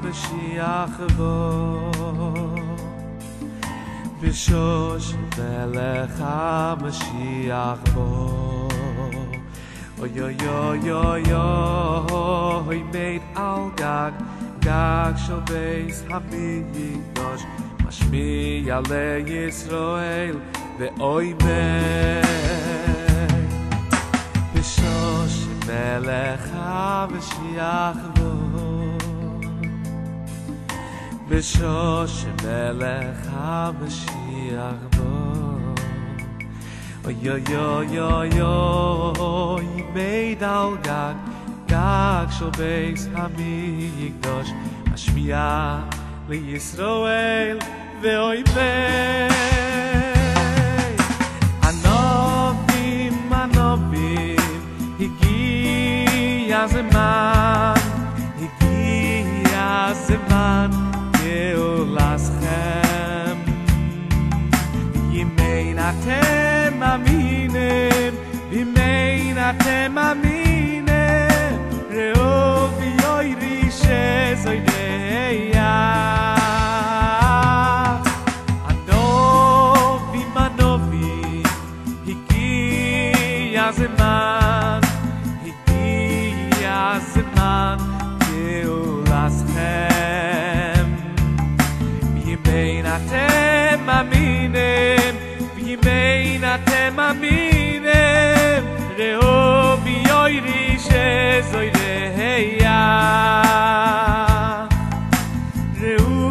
המשיח בוא, בשוש מלך המשיח בוא. אוי אוי אוי אוי אוי מית על גג, גג של בייס המקדש, משמיע לישראל ואוי מית. בשוש מלך המשיח בוא, בשוש מלך המשיח בוא. אוי אוי אוי אוי אוי מית על גג, גג של בייס המקדש, משמיע לישראל ואוי מית. ענבים ענבים הגיע הזמן, הגיע הזמן גאולתכם. ימין אתם מאמינים, ימין אתם מאמינים, ראו ויוירי שזוידיה. ענבים ענבים הגיע הזמן, הגיע הזמן גאולתכם. ימין אתם מאמינים, ימין אתם מאמינים, ראו ויוירי שזוידיה. ראו